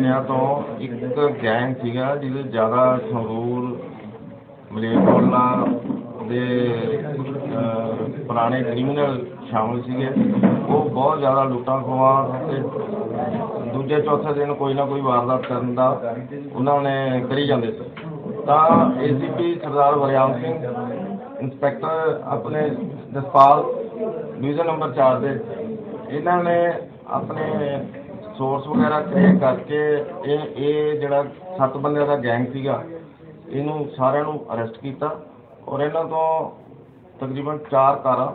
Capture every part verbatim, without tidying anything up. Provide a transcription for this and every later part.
ਮਹੀਨਿਆਂ ਤੋਂ ਇੱਕ ਗੈਂਗ ਸੀਗਾ ਜਿਹਦੇ ਜ਼ਿਆਦਾ ਸੰਗਰੂਰ ਮਲੇਰਕੋਟਲਾ ਦੇ ਪੁਰਾਣੇ ਕ੍ਰਿਮੀਨਲ ਸ਼ਾਮਲ ਸੀਗੇ। ਉਹ ਬਹੁਤ ਜ਼ਿਆਦਾ ਲੁੱਟਾਂ ਖੋਹਾਂ ਅਤੇ ਦੂਜੇ ਚੌਥੇ ਦਿਨ ਕੋਈ ਨਾ ਕੋਈ ਵਾਰਦਾਤ ਕਰਨ ਦਾ ਉਹਨਾਂ ਨੇ ਕਰੀ ਜਾਂਦੇ ਸੀ। ਤਾਂ A C P Sardar Wariam Singh inspector ਆਪਣੇ ਜਸਪਾਲ ਡਿਵੀਜ਼ਨ ਨੰਬਰ ਚਾਰ ਦੇ ਇਹਨਾਂ ਨੇ ਆਪਣੇ ਸੋਰਸ ਵਗੈਰਾ ਕ੍ਰੀਏਟ ਕਰਕੇ ਇਹ ਇਹ ਜਿਹੜਾ ਸੱਤ ਬੰਦਿਆਂ ਦਾ ਗੈਂਗ ਸੀਗਾ ਇਹਨੂੰ ਸਾਰਿਆਂ ਨੂੰ ਅਰੈਸਟ ਕੀਤਾ ਔਰ ਇਹਨਾਂ ਤੋਂ ਤਕਰੀਬਨ ਚਾਰ ਕਾਰਾਂ,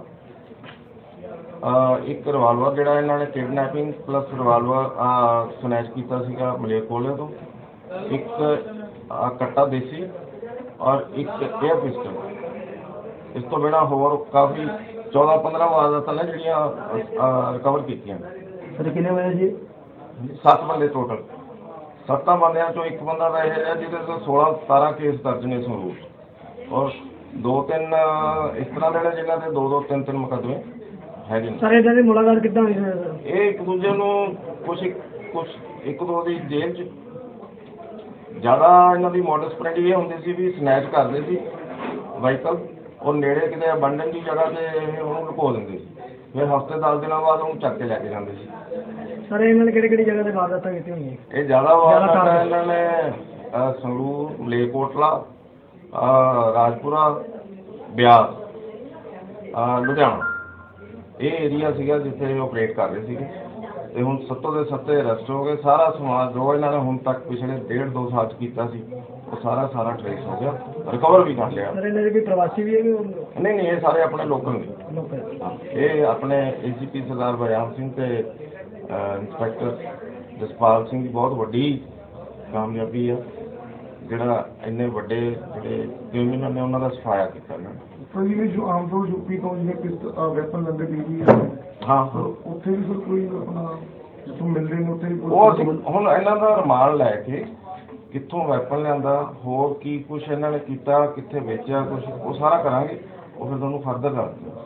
ਇੱਕ ਰਿਵਾਲਵਰ ਜਿਹੜਾ ਇਹਨਾਂ ਨੇ ਕਿਡਨੈਪਿੰਗ ਪਲੱਸ ਰਿਵਾਲਵਰ ਸਨੈਚ ਕੀਤਾ ਸੀਗਾ ਮਲੇਰਕੋਟਲੇ ਤੋਂ, ਇੱਕ ਕੱਟਾ ਦੇਸੀ ਔਰ ਇੱਕ ਏਅਰ ਪਿਸਟਲ। ਇਸ ਤੋਂ ਬਿਨਾਂ ਹੋਰ ਕਾਫੀ ਚੌਦਾਂ ਪੰਦਰਾਂ ਵਾਰਦਾਤਾਂ ਨੇ ਜਿਹੜੀਆਂ ਰਿਕਵਰ ਕੀਤੀਆਂ। ਸਰ ਕਿੰਨੇ ਵਜੇ ਜੀ? ਸੱਤ ਬੰਦੇ ਟੋਟਲ। ਸੱਤਾਂ ਬੰਦਿਆਂ ਚੋਂ ਇੱਕ ਬੰਦਾ ਤਾਂ ਇਹ ਹੈ ਜਿਹਦੇ ਤੋਂ ਸੋਲਾਂ ਸਤਾਰਾਂ ਕੇਸ ਦਰਜ ਨੇ ਸੰਗਰੂਰ, ਔਰ ਦੋ ਤਿੰਨ ਇਸ ਤਰ੍ਹਾਂ ਦੇ ਨੇ ਜਿਨ੍ਹਾਂ ਦੇ ਦੋ ਦੋ ਤਿੰਨ ਤਿੰਨ ਮੁਕੱਦਮੇ ਹੈਗੇ ਨੇ। ਸਰ ਇਹਨਾਂ ਦੀ ਮੁਲਾਕਾਤ ਕਿੱਦਾਂ ਹੋਈ ਸਰ? ਇਹ ਇੱਕ ਦੂਜੇ ਨੂੰ ਕੁਛ ਕੁਛ ਇੱਕ ਦੋ ਦੀ ਜੇਲ੍ਹ 'ਚ ਜ਼ਿਆਦਾ ਇਹਨਾਂ ਦੀ ਮੋਡਸ ਪ੍ਰੈਂਟੀ ਇਹ ਹੁੰਦੀ ਸੀ ਵੀ ਸਨੈਚ ਕਰਦੇ ਸੀ ਵਾਹੀਕਲ ਔਰ ਨੇੜੇ ਕਿਤੇ ਅਬੰਡਨ ਦੀ ਜਗ੍ਹਾ 'ਤੇ ਉਹਨੂੰ ਲੁਕੋ ਦਿੰਦੇ ਸੀ, ਫਿਰ ਹਫ਼ਤੇ ਦਸ ਦਿਨਾਂ ਬਾਅਦ ਉਹਨੂੰ ਚੱਕ ਕੇ ਲੈ ਕੇ ਜਾਂਦੇ ਸੀ। ਸਰ ਇਹਨਾਂ ਨੇ ਕਿਹੜੀ ਕਿਹੜੀ ਜਗ੍ਹਾ 'ਤੇ ਵਾਰਦਾਤਾਂ ਕੀਤੀਆਂ ਹੋਈਆਂ? ਇਹ ਜ਼ਿਆਦਾ ਵਾਰਦਾਤਾਂ ਇਹਨਾਂ ਨੇ ਸੰਗਰੂਰ, ਮਲੇਰਕੋਟਲਾ, ਰਾਜਪੁਰਾ, ਬਿਆਸ, ਲੁਧਿਆਣਾ ਇਹ ਏਰੀਆ ਸੀਗਾ ਜਿੱਥੇ ਇਹ ਆਪਰੇਟ ਕਰ ਰਹੇ ਸੀਗੇ। ਅਤੇ ਹੁਣ ਸੱਤੋਂ ਦੇ ਸੱਤੇ ਅਰੈਸਟ ਹੋ ਗਏ। ਸਾਰਾ ਸਮਾਨ ਜੋ ਇਹਨਾਂ ਨੇ ਹੁਣ ਤੱਕ ਪਿਛਲੇ ਡੇਢ ਦੋ ਸਾਲ 'ਚ ਕੀਤਾ ਸੀ ਉਹ ਸਾਰਾ ਸਾਰਾ ਟਰੇਸ ਹੋ ਗਿਆ, ਰਿਕਵਰ ਵੀ ਕਰ ਲਿਆ। ਸਰ ਇਹਨਾਂ ਦੇ ਕੋਈ ਪ੍ਰਵਾਸੀ ਵੀ ਹੈਗੇ? ਨਹੀਂ ਨਹੀਂ, ਇਹ ਸਾਰੇ ਆਪਣੇ ਲੋਕਲ ਨੇ। ਇਹ ਆਪਣੇ ਏ ਸੀ ਪੀ ਸਰਦਾਰ ਵਰਿਆਮ ਸਿੰਘ ਅਤੇ ਇੰਸਪੈਕਟਰ ਜਸਪਾਲ ਸਿੰਘ ਦੀ ਬਹੁਤ ਵੱਡੀ ਕਾਮਯਾਬੀ ਆ ਜਿਹੜਾ ਇੰਨੇ ਵੱਡੇ ਜਿਹੜੇ ਕ੍ਰਿਮੀਨਲ ਨੇ ਉਹਨਾਂ ਦਾ ਸਫਾਇਆ ਕੀਤਾ ਇਹਨਾਂ ਨੇ। ਸਰ ਜਿਵੇਂ ਜੋ ਆਮ ਤੌਰ ਯੂਪੀ ਤੋਂ ਜਿਵੇਂ ਪਿਸਤਲ ਵੈਪਨ ਲੈਂਦੇ ਪਈ ਹੈ, ਹਾਂ ਉੱਥੇ ਵੀ ਸਰ ਕੋਈ ਆਪਣਾ ਜਿੱਥੋਂ ਮਿਲਦੇ ਨੇ ਉੱਥੇ ਵੀ ਉਹ ਅਸੀਂ ਹੁਣ ਇਹਨਾਂ ਦਾ ਰਿਮਾਂਡ ਲੈ ਕੇ ਕਿੱਥੋਂ ਵੈਪਨ ਲਿਆਂਦਾ, ਹੋਰ ਕੀ ਕੁਛ ਇਹਨਾਂ ਨੇ ਕੀਤਾ, ਕਿੱਥੇ ਵੇਚਿਆ ਕੁਛ, ਉਹ ਸਾਰਾ ਕਰਾਂਗੇ। ਉਹ ਫਿਰ ਤੁਹਾਨੂੰ ਫਰਦਰ ਦੱਸ ਦਿਓ।